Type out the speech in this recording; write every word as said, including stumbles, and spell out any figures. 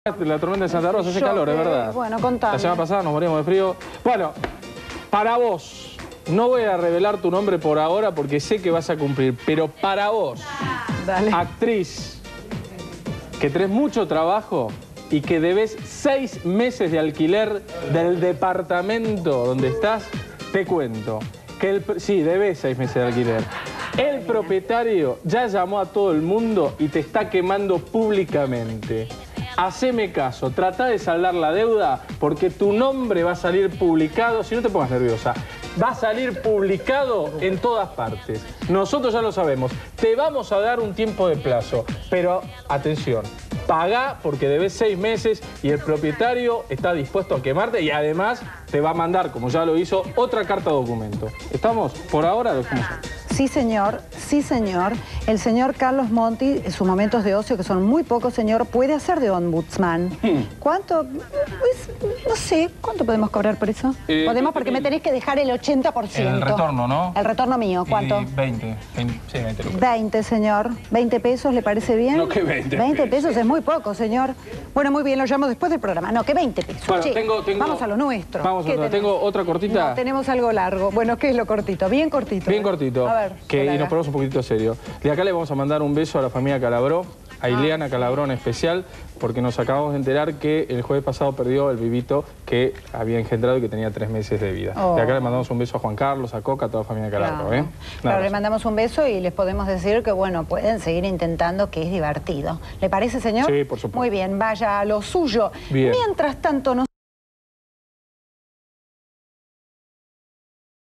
La tormenta de Santa Rosa, hace Yo, calor, es eh, verdad. bueno, contame. La semana pasada nos moríamos de frío. Bueno, para vos, no voy a revelar tu nombre por ahora porque sé que vas a cumplir, pero para vos, Dale. actriz, que tenés mucho trabajo y que debes seis meses de alquiler del departamento donde estás, te cuento que el... Sí, debes seis meses de alquiler. El propietario ya llamó a todo el mundo y te está quemando públicamente. Haceme caso, trata de saldar la deuda porque tu nombre va a salir publicado, si no te pongas nerviosa, va a salir publicado en todas partes. Nosotros ya lo sabemos, te vamos a dar un tiempo de plazo, pero atención, pagá porque debes seis meses y el propietario está dispuesto a quemarte y además te va a mandar, como ya lo hizo, otra carta documento. ¿Estamos? Por ahora lo dejamos ahí. Sí, señor, sí, señor. El señor Carlos Monti, en sus momentos de ocio, que son muy pocos, señor, puede hacer de ombudsman. Hmm. ¿Cuánto? Pues, no sé, ¿cuánto podemos cobrar por eso? Eh, podemos porque me tenéis que dejar el ochenta por ciento. El retorno, ¿no? El retorno mío, ¿cuánto? Y veinte, veinte, sí, veinte lucas. veinte, señor. ¿veinte pesos le parece bien? No, que veinte veinte pesos. pesos es muy poco, señor. Bueno, muy bien, lo llamo después del programa. No, que veinte pesos. Bueno, Che, tengo, tengo... vamos a lo nuestro. Vamos a ¿Qué lo nuestro. tenemos? ¿Tengo otra cortita? No, tenemos algo largo. Bueno, ¿qué es lo cortito? Bien cortito. Bien ¿eh? cortito. A ver. Que, y Solara. nos ponemos un poquitito serio. De acá le vamos a mandar un beso a la familia Calabró, a Ileana Calabró en especial, porque nos acabamos de enterar que el jueves pasado perdió el vivito que había engendrado y que tenía tres meses de vida. Oh. De acá le mandamos un beso a Juan Carlos, a Coca, a toda la familia Calabró. Claro, ¿eh? Claro, Nada le más. mandamos un beso y les podemos decir que, bueno, pueden seguir intentando, que es divertido. ¿Le parece, señor? Sí, por supuesto. Muy bien, vaya a lo suyo. Bien. Mientras tanto, nos